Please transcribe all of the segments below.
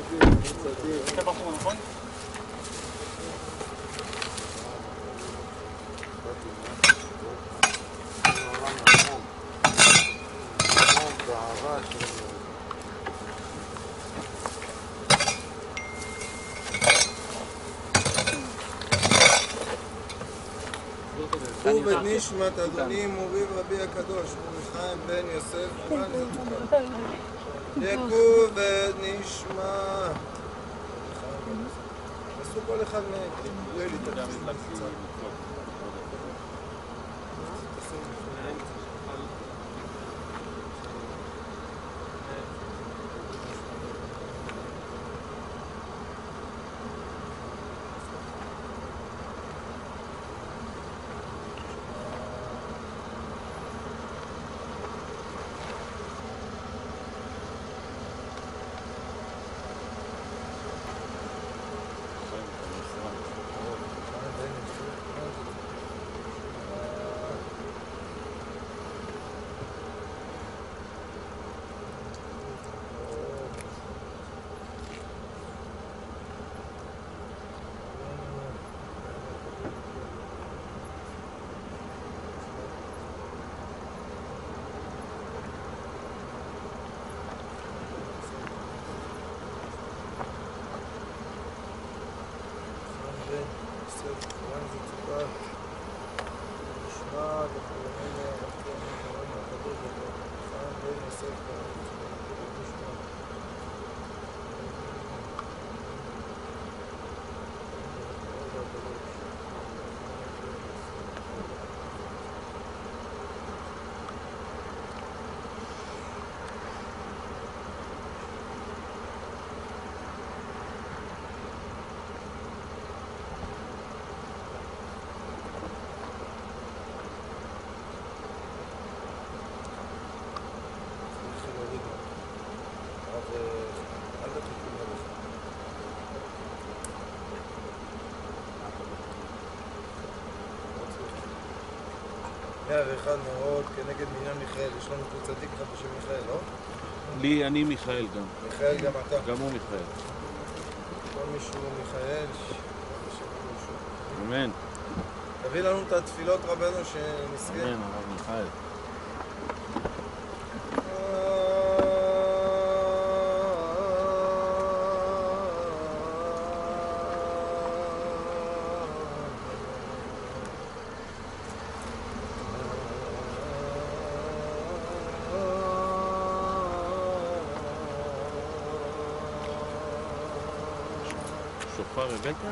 אתה בחור, נכון? טוב את נשמת אדוני מורי ורבי הקדוש, מורי חיים בן יוסף, יקוב את נשמה. עשו כל אחד מהם, תראו לי את הקצת. ואחד נרות כנגד מניין מיכאל, יש לנו פה צדיק אחד בשם מיכאל, לא? לי, אני מיכאל גם. מיכאל גם אתה. גם הוא מיכאל. כל מישהו מיכאל, אמן. תביא לנו את התפילות רבנו שנזכה. אמן, הרב מיכאל. שופר הבאתם?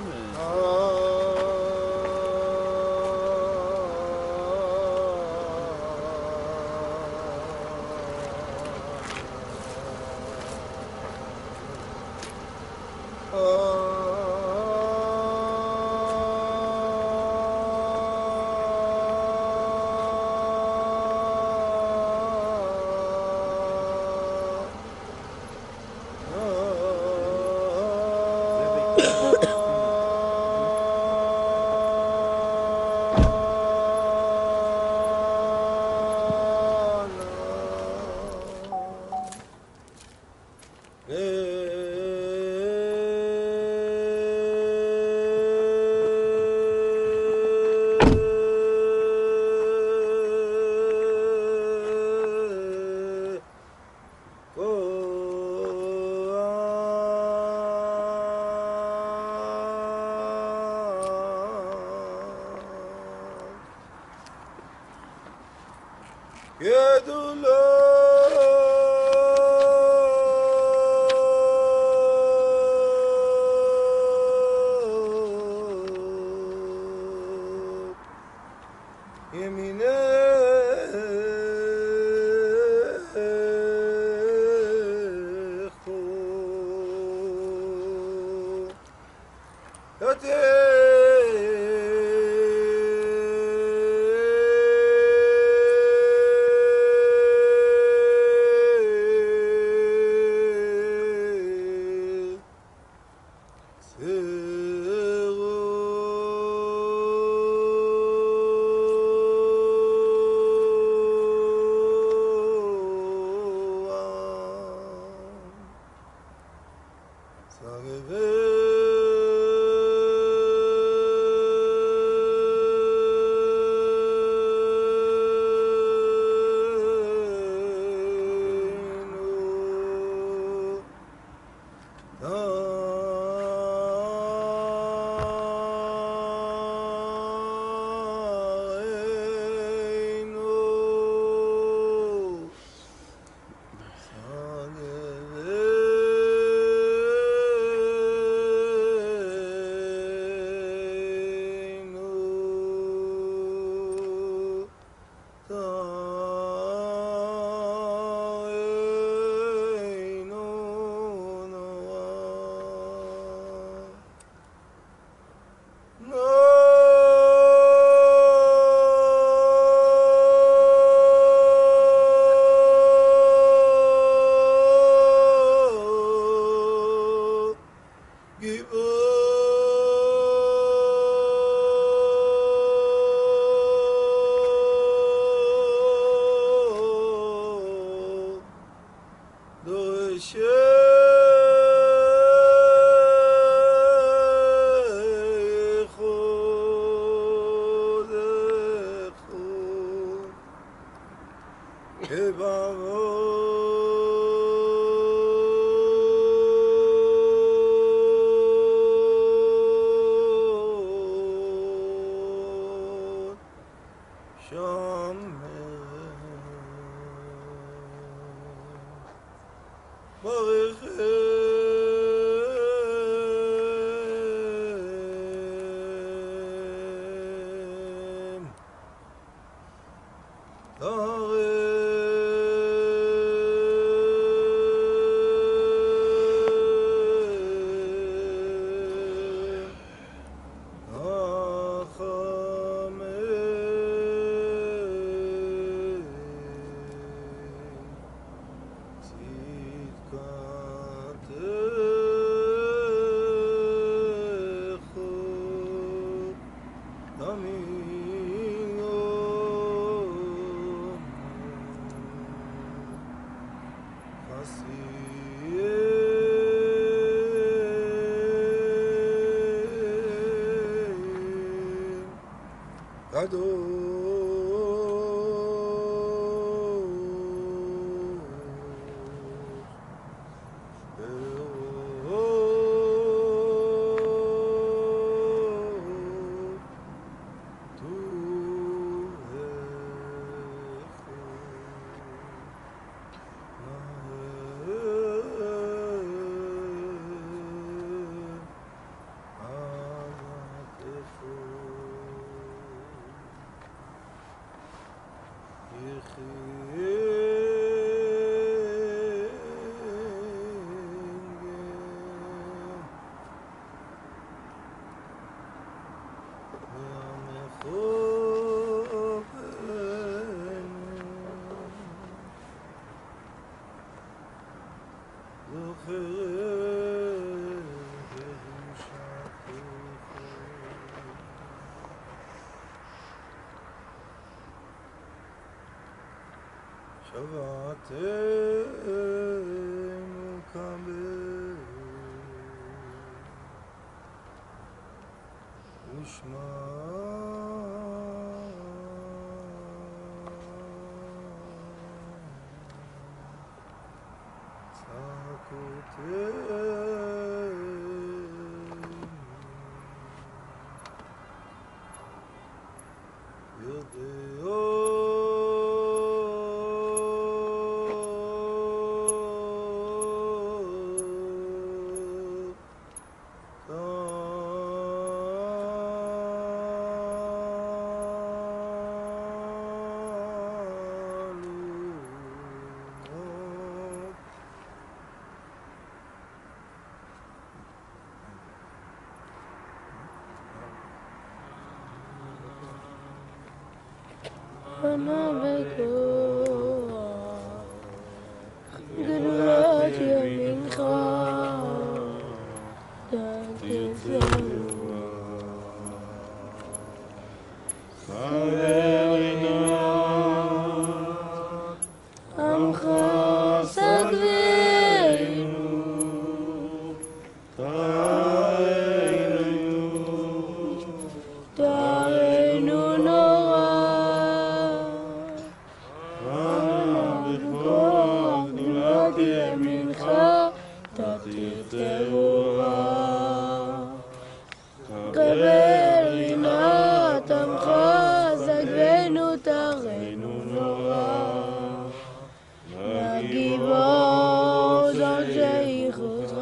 أنا بكون دلوقتي من خالد أم خاصك بينو ברורה. קבל רינת עמך, זגבנו תרנו נורא. נגיבו זרשי חותך,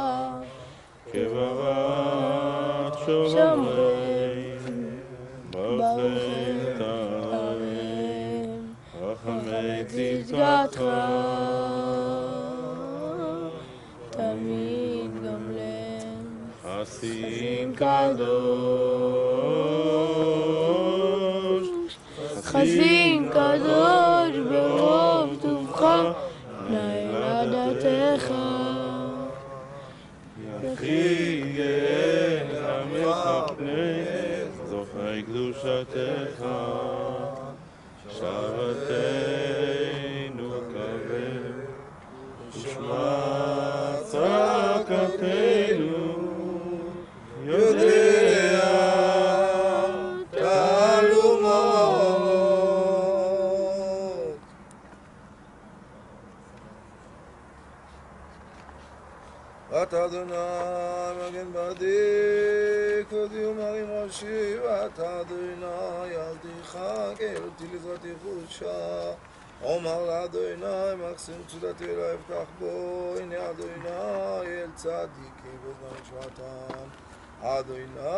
כבבת שומרי, ברכי תרם, רחמי צדקתך, תמיד גמלם. חסין קדוש, חסין קדוש ברוב טובך, לילדתך. יחיד גאה עמך פני, זוכרי קדושתך, שבתנו קבל, ושמע צעקתנו, יודע תעלומות. אתה אדוני מגן בעדי, כבודי ומרים ראשי, ואתה אדוני ילדיך, גאלותי לזרעתי חודשה. אומר לאדוני מקסים צודתי לא אבטח בו, הנה אדוני אל צדיקי בזמן שבתם. אדוני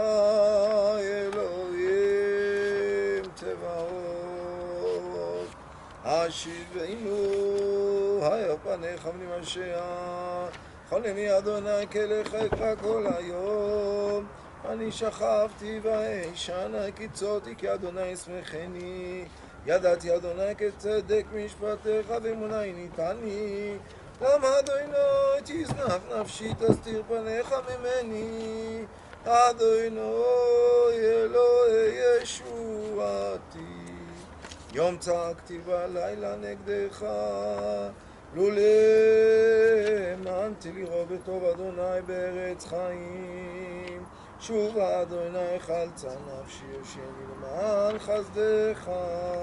אלוהים צבאות, השיבנו היו פניך ונמשע. חולמי אדוני כלך אקרא כל היום, אני שכבתי ואישנה קיצותי כי אדוני ישמחני. ידעתי אדוני כצדק משפטיך ואמוני ניתני. למה אדוני תזנח נפשי תסתיר פניך ממני. אדוני אלוהי ישועתי, יום צעקתי בלילה נגדך. לולא האמנתי לראות בטוב אדוני בארץ חיים. שובה אדוני חלצה נפשי, יושני למען חסדך.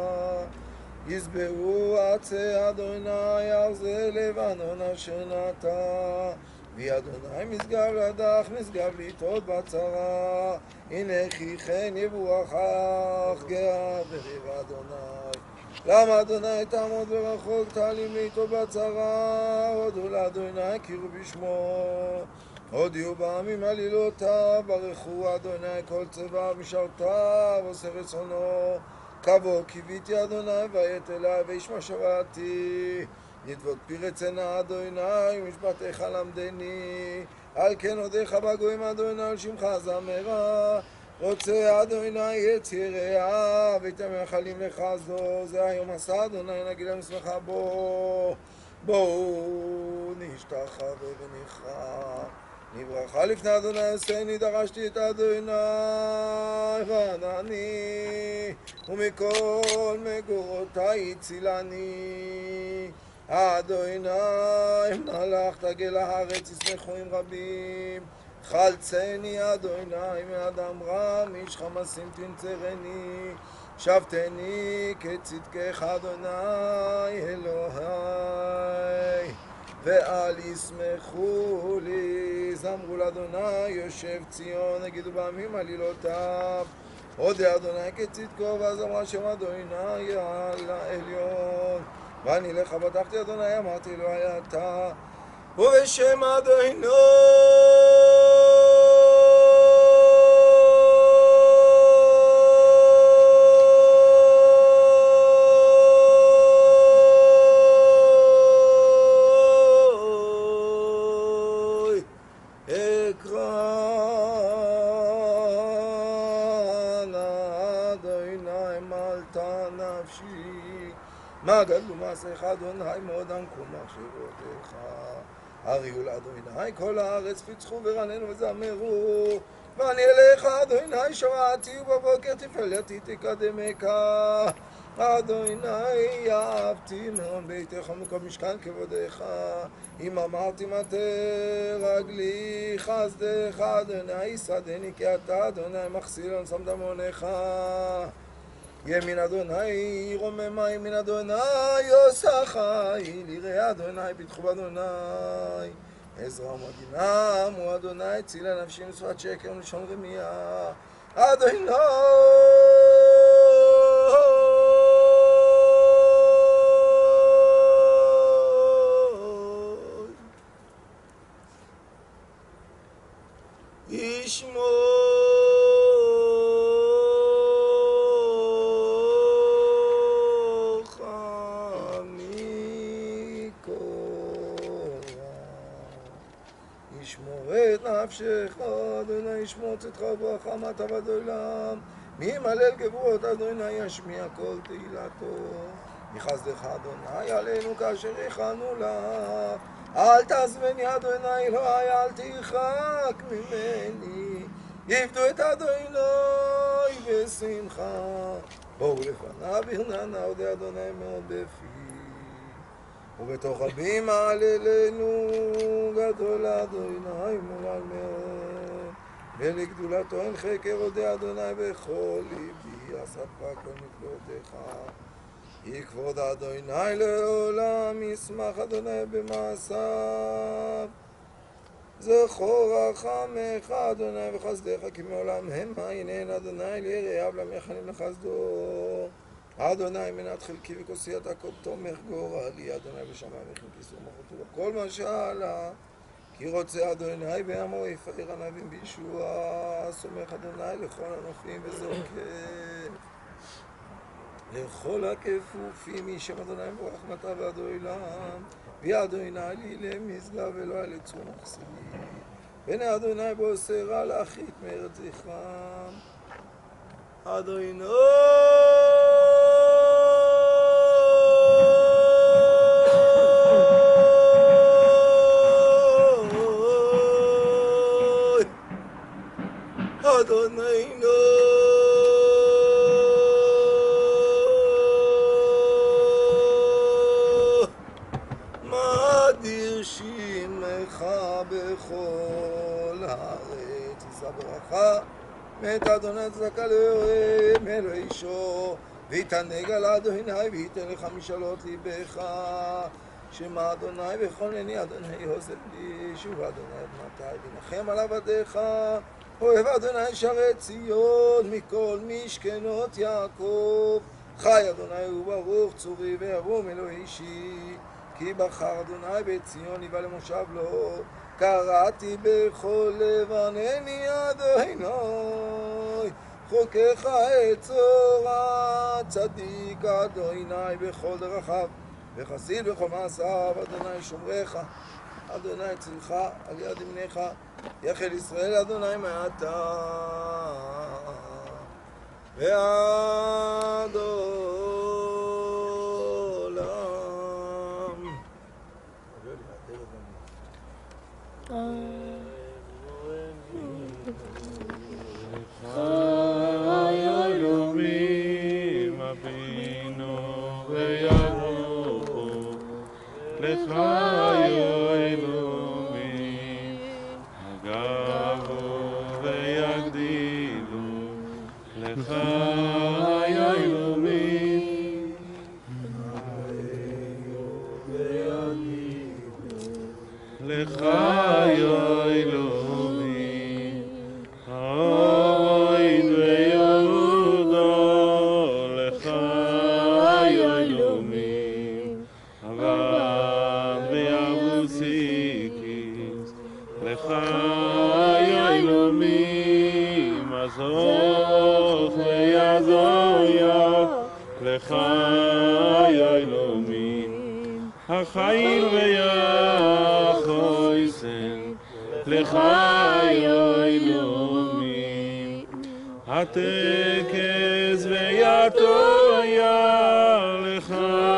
יזבחו עצי אדוני ארזי לבנון אשר נטע. ואדוני משגב לדך, משגב לטעות בצרה. הנה כי כן יבורכך גאה בריב אדוני. למה אדוני תעמוד ורחוק, תעלים לאיתו בצרה. הודו לאדוני קראו בשמו, הודיעו בעמים עלילותיו. ברכו אדוני כל צבאיו משרתיו, עושה רצונו. קבו קיוויתי אדוני וית אלי וישמע שוועתי. נדבות פרץ עינה אדוני ומשפטיך למדני. על כן אודיך בגויים אדוני, על שמך זמרה. רוצה אדוני יציריה ואתם מאחלים לך זו. זה היום עשה אדוני נגיד להם שמחה בו. בואו נשתחווה ונכרע. נברכה לפני אדוני עשני, דרשתי את אדוני וענני, ומכל מגורותי הצילני. אדוני מלך תגל הארץ ישמחו עם רבים. חלצני אדוני מאדם רע, מאיש חמסים תנצרני. שבתני כצדקך אדוני אלוהי, ואל ישמחו לי. זמרו לאדוני יושב ציון, הגידו בעמים עלילותיו. הודה אדוני כצדקו, ואז אמרה שם אדוני על העליון. ואני לך בטחתי אדוני, אמרתי אלוהי אתה, ובשם אדוני מה גדלו מעשיך אדוני, מאוד עמקו מחשבותיך. הריעו לאדוני כל הארץ, פיצחו ורננו וזמרו. ואני אליך אדוני שמעתי, ובבוקר תפילתי תקדמך. אדוני אהבתי מעון ביתך ומכל משכן כבודך. אם אמרתי מטה רגלי חסדך, אדוני יסעדני, כי אתה אדוני מחסילון שם דמונך. ימין אדוני רוממה, ימין אדוני עושה חיל. יראה אדוני בטחו באדוני, עזרא ומגינם, הוא אדוני צילה נפשי משפת שקר ולשון רמיה. אדוני ישמורך מכל רע. ישמור את נפשך, אדוני ישמור צאתך וברכה מעתה ועד עולם. מי ימלל גבורות אדוני ישמיע כל תהילתו. מחסדך אדוני עלינו כאשר הכנו לך. אל תעזבני אדוני אלוהי, אל תרחק ממני. עבדו את אדוני בשמחה. בואו לפניו ברננה, אודה אדוני מאוד בפי. ובתוך רבים מעללנו, גדול אדוני מורל מאוד. ולגדולתו אין חקר, אודה אדוני בכל ליבי. אספך כל נפלאותיך. כי כבוד אדוני לעולם, ישמח אדוני במעשיו. זכור רחמך אדוני וחסדך כי מעולם המה. הנהן אדוני ליראיו למחנים לחסדו. אדוני מנת חלקי וכוסי אתה כה תומך גורלי. אדוני בשמיים וכי כיסור מלכותו וכל מה שעלה. כי רוצה אדוני בעמו יפאר ענבים בישועה. סומך אדוני לכל הנופלים וזוקף לכל הכפופים. ישם אדוני ברוך מטה ועד עולם. ואדוני לי למשגב ולא לצור מחסי. בני אדוני בוסרה להחית מארץ זכרם. אדוני אדוני מדיר שמך בכל הארץ. יישא ברכה מת אדוני צדקה לאוהב אלוהי אישו. ויתענג על אדוני וייתן לך משאלות ליבך. שמע אדוני וכונני אדוני עוזב לי. שוב אדוני עד מתי ונחם על עבדיך. אוהב אדוני שרת ציון מכל משכנות יעקב. חי אדוני וברוך צורי וירום אלוהי אישי. כי בחר אדוני בציון יבא למושב לו. קראתי בכל לב ענני אדוני. חוקך אצורה. צדיק אדוני בכל דרכיו וחסיד בכל מעשיו. אדוני שומרך, אדוני צילך על יד ימינך. יחל ישראל אדוני מעתה ועד עולם. חי אלוהים אבינו ויברכו לך אלוהים הגבו ויגדילו לך אלוהים לך אלוהים אוהד ויהודה לך אלוהים אבד ויבוסיקיס לך אלוהים אזוך ויזויה לך אלוהים החיל ויחויסן לך אלוהים הטקס ויתויה לך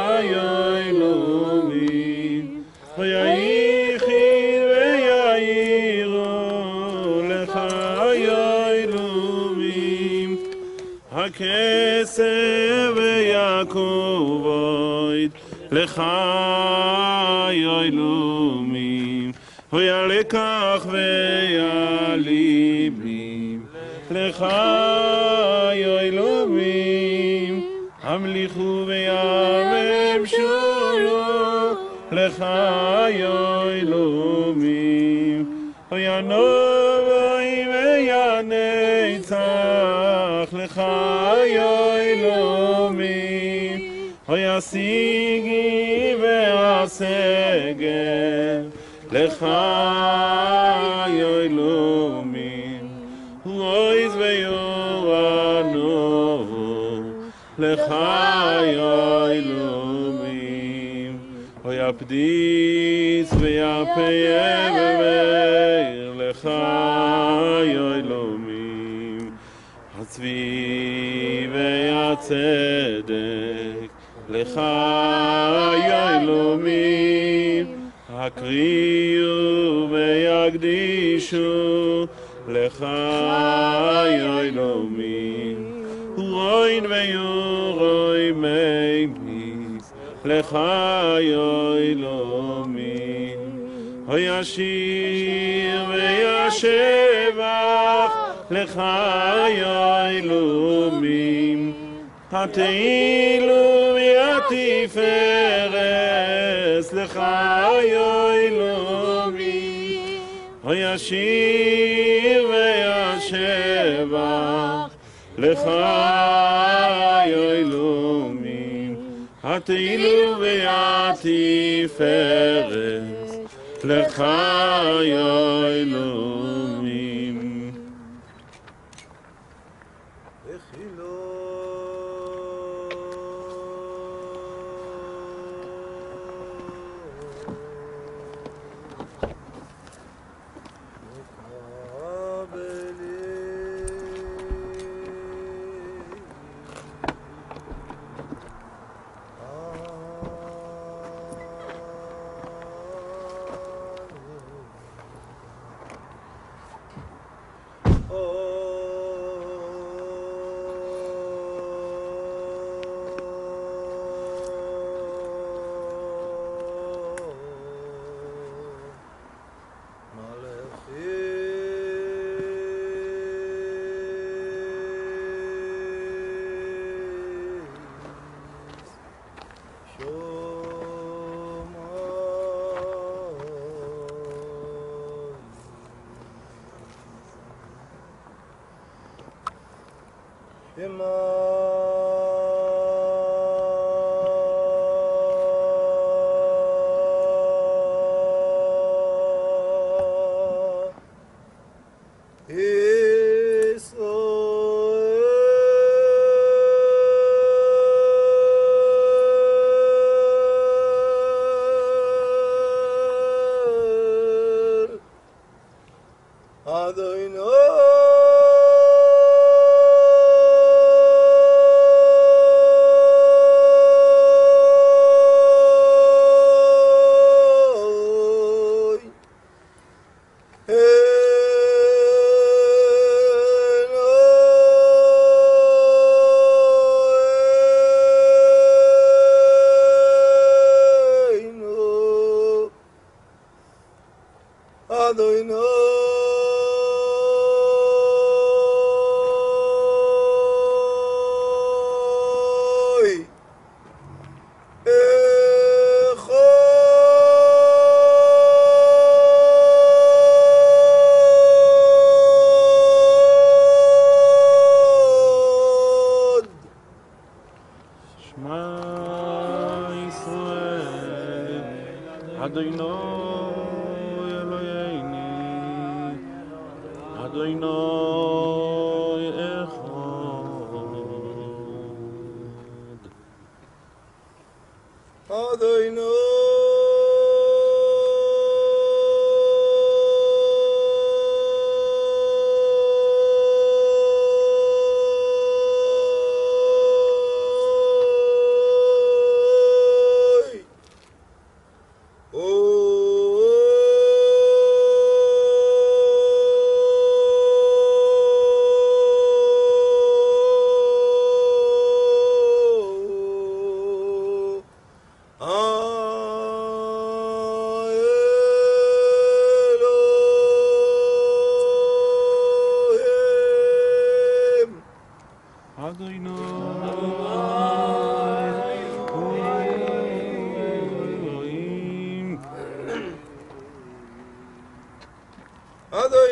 אלוהים ויחי ויעירו לך אלוהים הכסף ויעקב אויד לך אלוהים וילקח ויעליבים לך אלוהים המליכו ויממשו לך אלוהים Hoyanoi veyanetzach lecha yoilomim Hoyasigi ve'asegel lecha yoilomim Huois ve'yoranu lecha yoilomim Hoyapdis ve'yapeyem lecha yoilomim Hatzvi ve'yatzedek lecha yoilomim Hakriyu ve'yagdishu lecha yoilomim Huoin ve'yoroi meibnis lecha yoilomim Hoyashir ve'yashevach lecha yoilomim Hateilu v'yatiferes lecha yoilomim Hoyashir ve'yashevach lecha yoilomim Hateilu v'yatiferes lecha yoilomim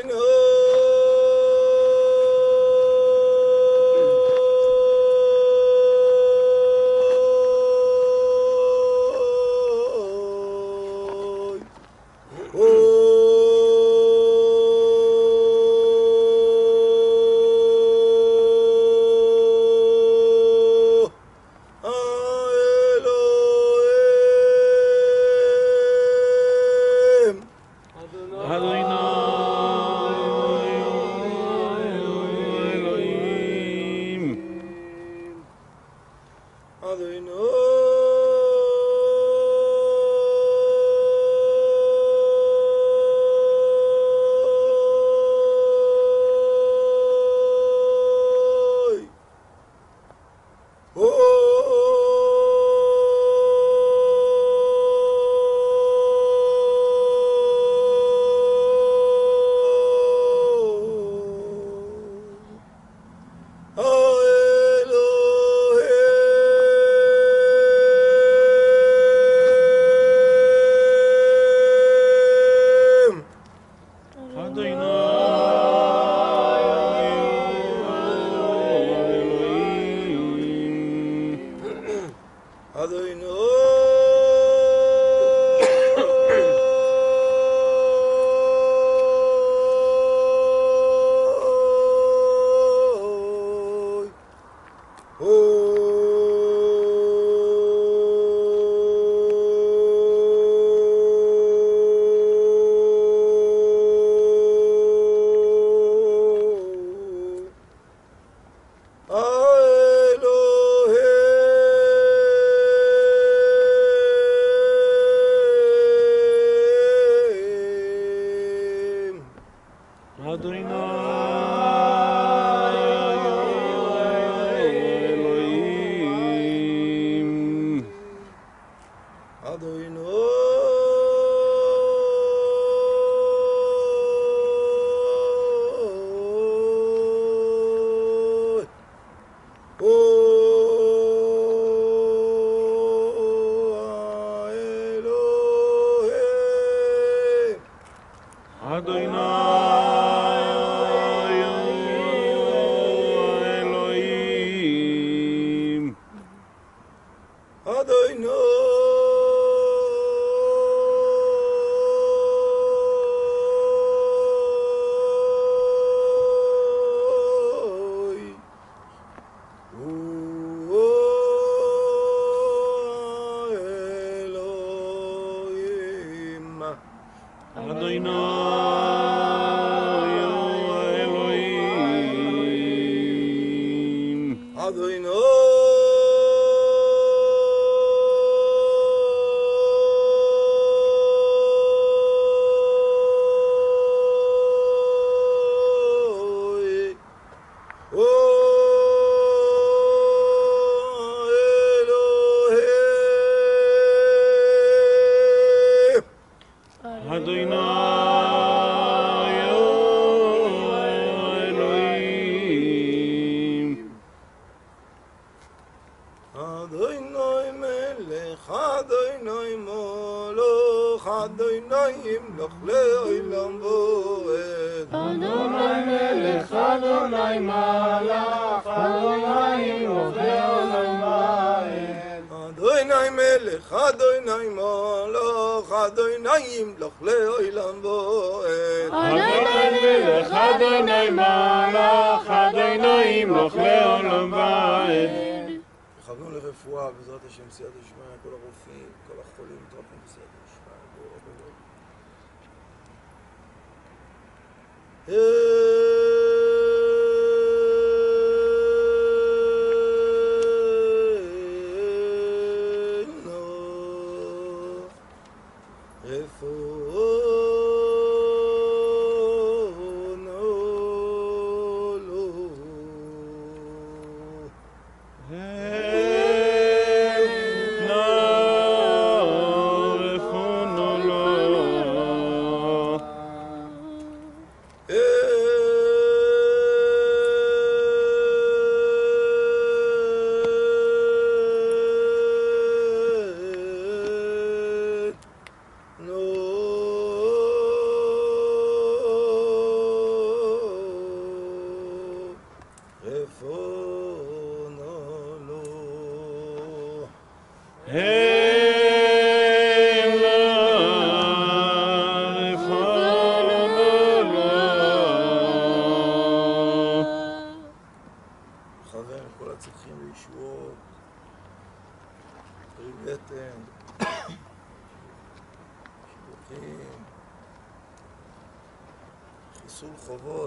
Hey!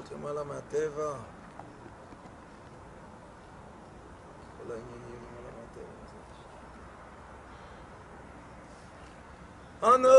למעלה מהטבע. כל העניינים למעלה מהטבע. אנו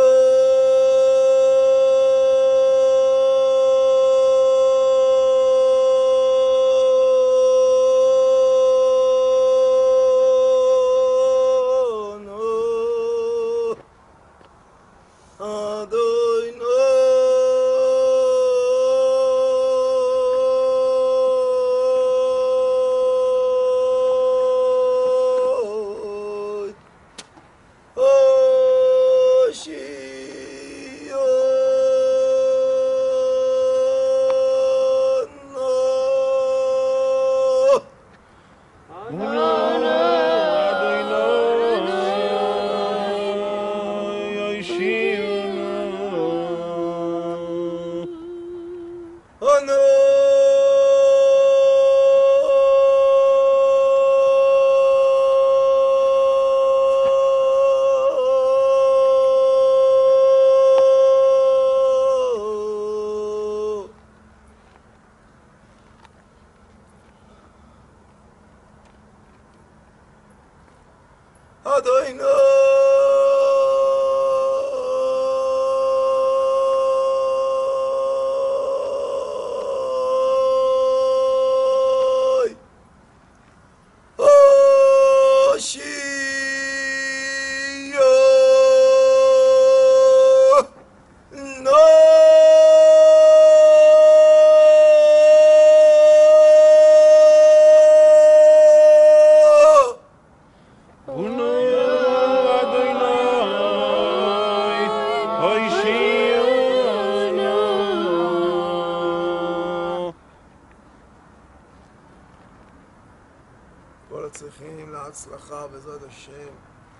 כל הצריכים להצלחה בעזרת השם,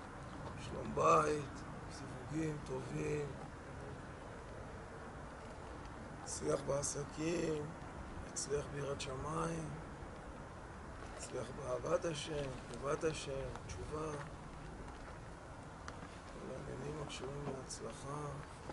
שלום בית, סיווגים טובים, הצליח בעסקים, הצליח ביראת שמיים, הצליח באהבת השם, קרבת השם, תשובה, כל העניינים הקשורים להצלחה.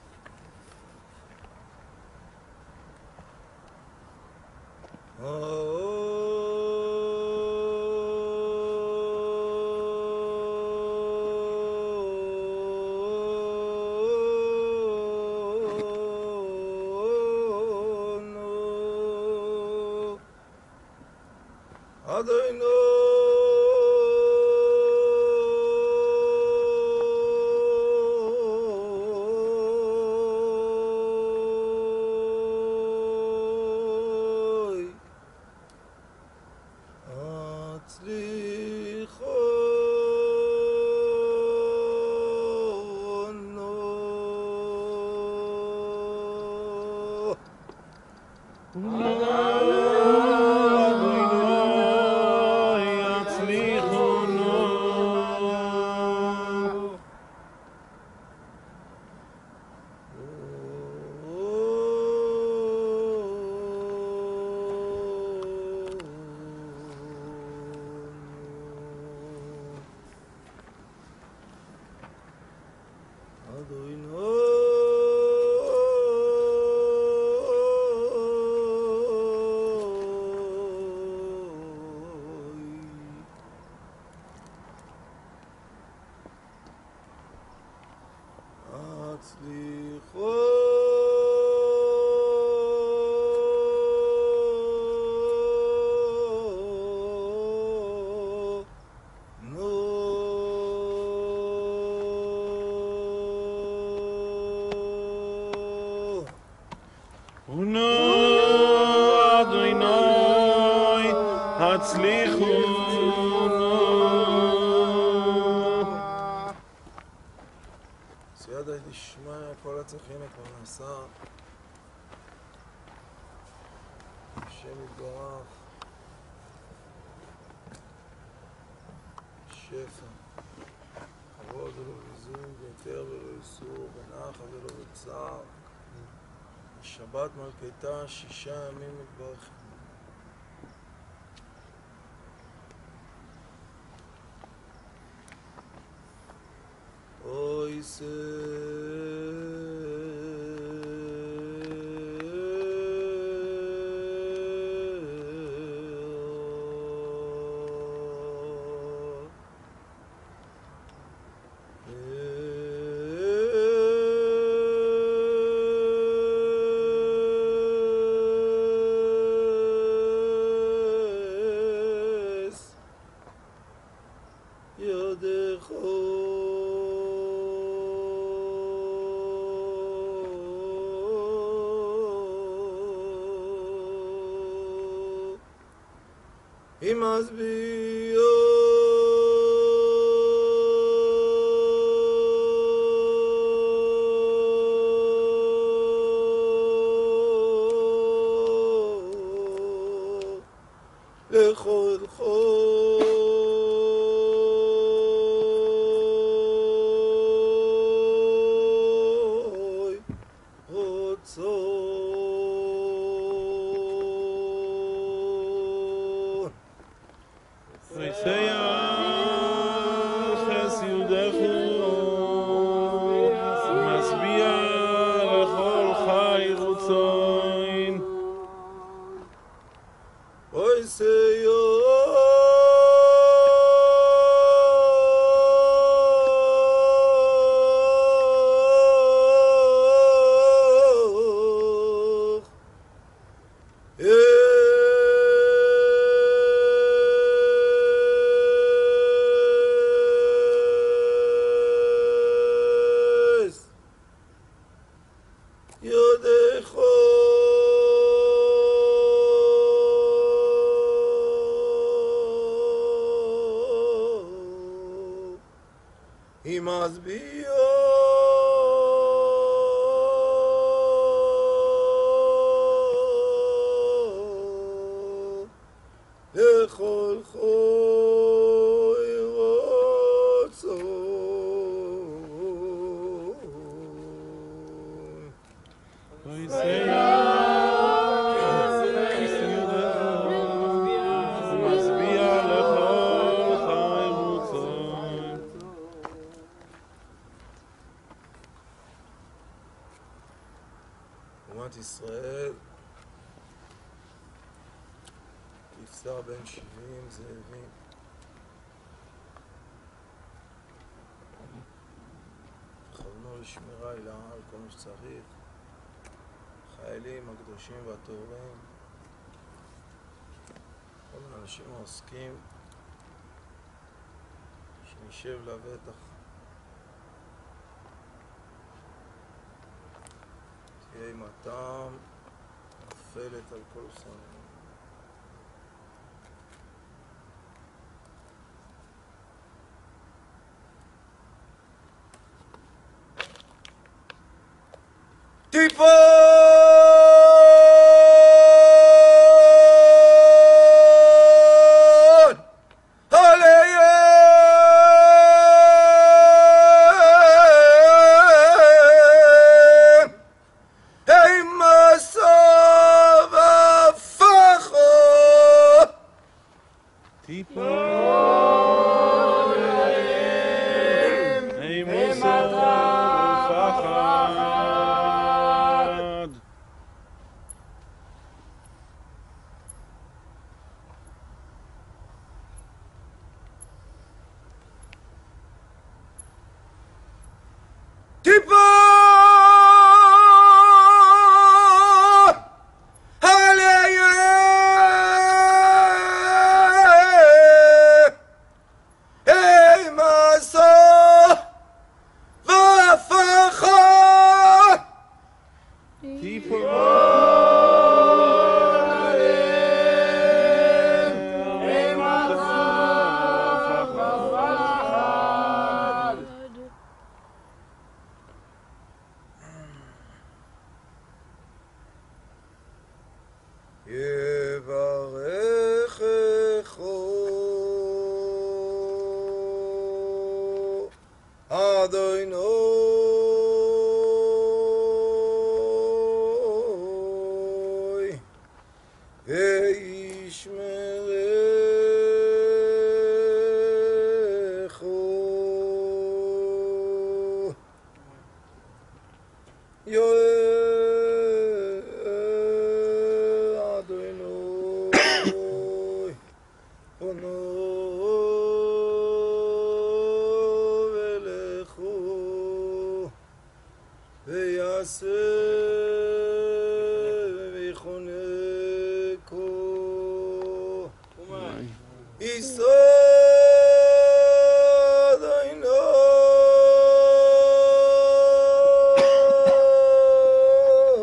סייעתא דשמיא, כל הצריכים לפרנסה, השם יתברך, שפע, כבוד ולא בזון, ויתר ולא איסור, ונחת ולא בצער, שבת מלכתה 6 ימים מתברכת. אוי סי לכל חוי רצון. ויסייח חסיודךו, משביע לכל חי רצון. אוי סיום He must be לכל חוי רצון. ויסייח חסיודךו, משביע לכל חי רצון. אומת ישראל תפסע בין 70 זאבים. תכוונו לשמירה הילה על כל מה שצריך, חיילים הקדושים והטהורים, כל האנשים העוסקים, שנשב לבטח. תהיה אימתם נופלת על כל שונאים. תיפול עליהם אימסו ופחו. תיפול עליהם אימסו ופחד. תיפול עליהם אימסו ופחד. תיפול עליהם אימסו ופחד. יברכךו אדוני וישמרכו. אדוני פונו ולכו ויעשה ויחונקו. יסוד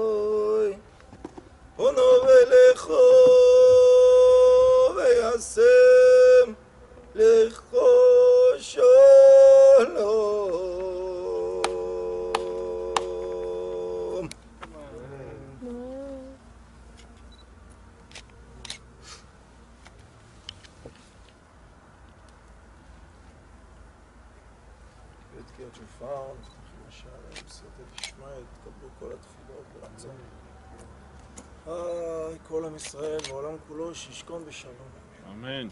פונו ולכו ויעשה להיות שופר, נפתח לשער, בסייעתא דשמיא, תקבלו כל התפילות ברצון. כל עם ישראל והעולם כולו שישכון בשלום. אמן.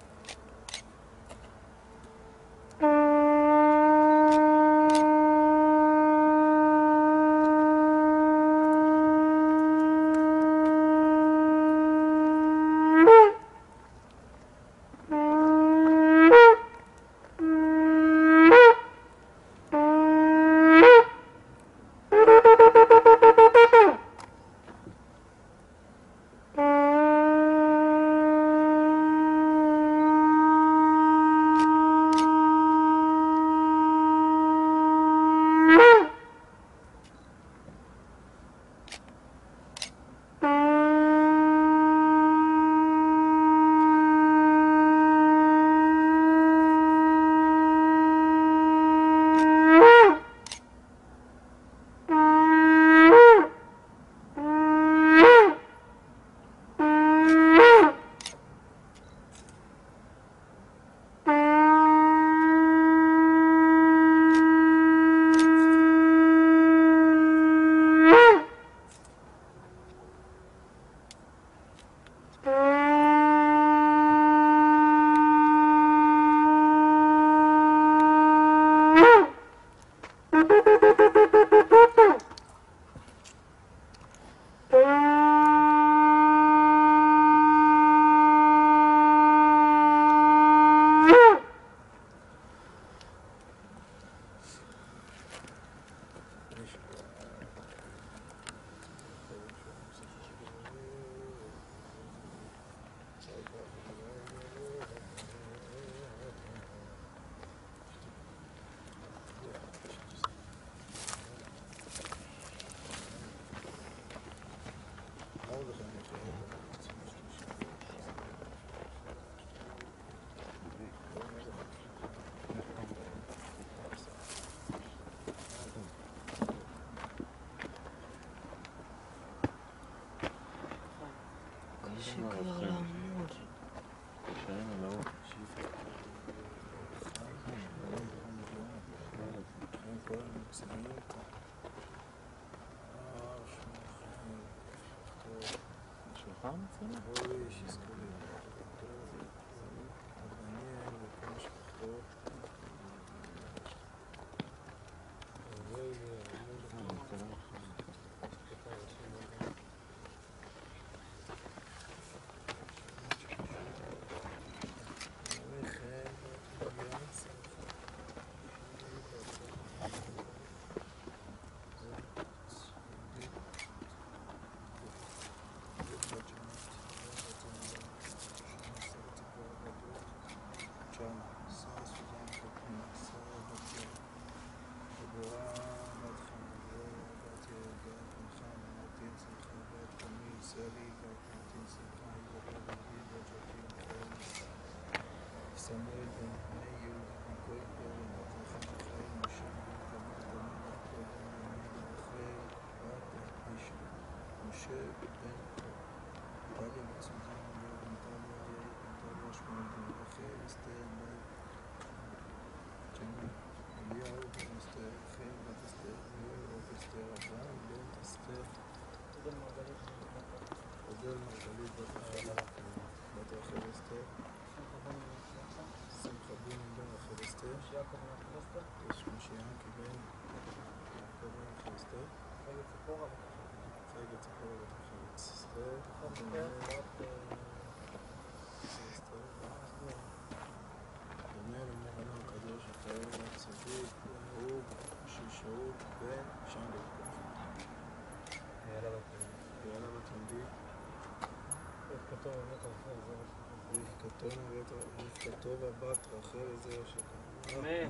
רבקתו והבת רחל לזרע שלך. אמן.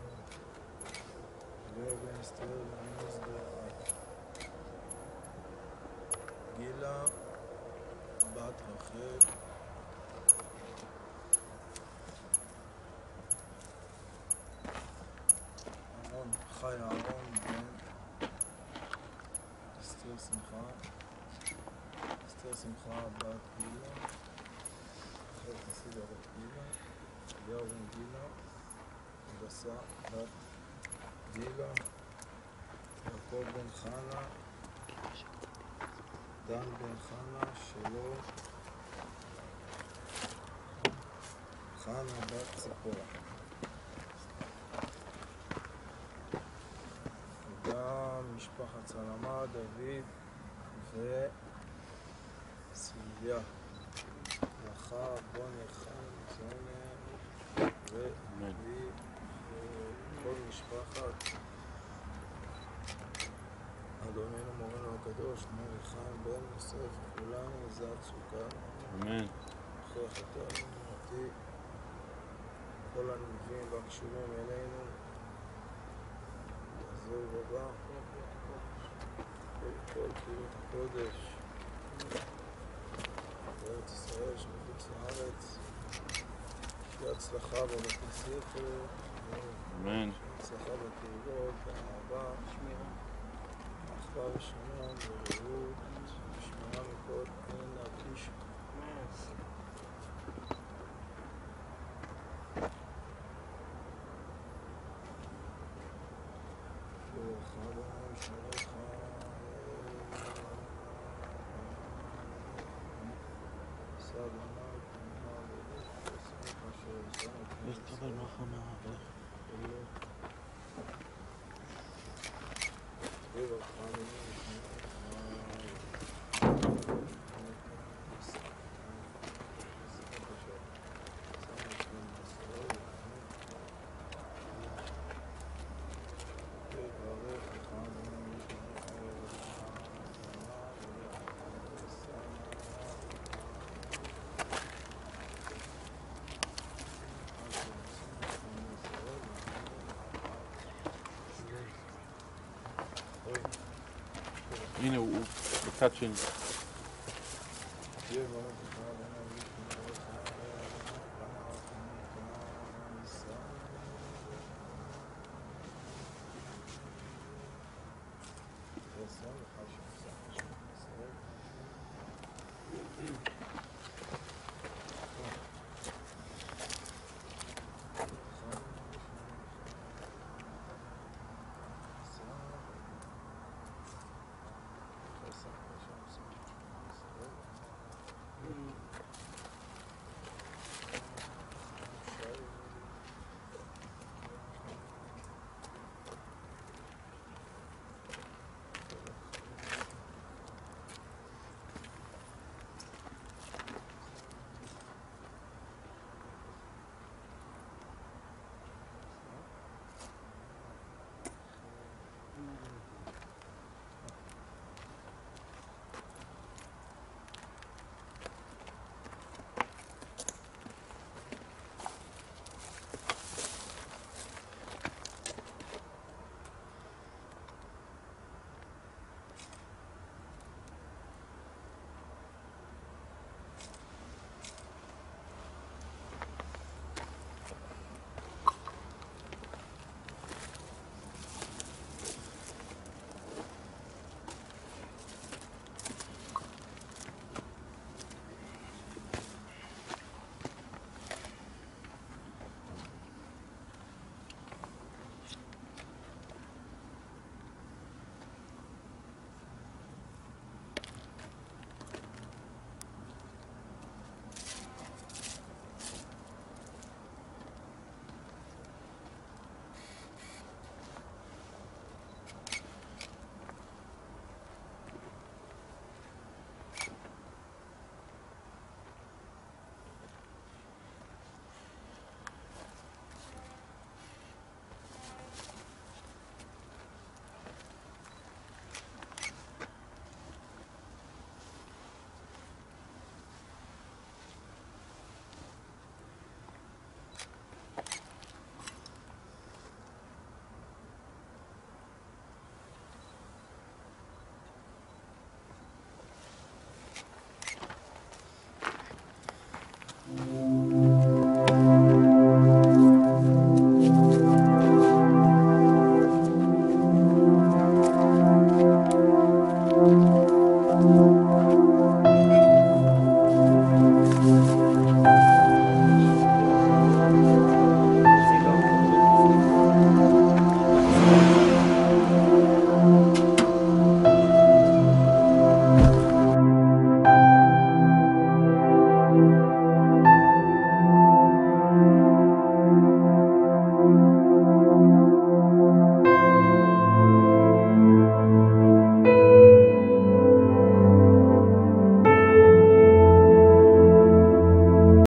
לאה בן אסתר ועמוס דעת. גילה בת רחל. חי אהרון בן אסתר שמחה. אסתר שמחה בת גילה. אחרי חסידה בת גילה. אליהו בן גילה. הדסה בת גילה, יעקב בן חנה, דן בן חנה, שלום, חנה בת ציפורה. וגם משפחת סלמה, דוד וסילביה. ברכה, בוני, חיים, זונר ולוי וכל משפחת אדוננו מורנו הקדוש, מורי חיים בן יוסף, כולנו זד סוכה. אמן. אחרי חטאנו מתי כל הנלווים והקשורים אלינו יחזור רבה כל פעילות הקודש בארץ ישראל שמחוץ לארץ. שתהיה הצלחה בבתי ספר, אמן. הצלחה בקהילות, באהבה, אחווה ושלום ורעות, ושמירה מכל אין להקיש. ברכה בהם שמריך ותקבל ברכה מהרב. הנה הוא בצד שני. Amen.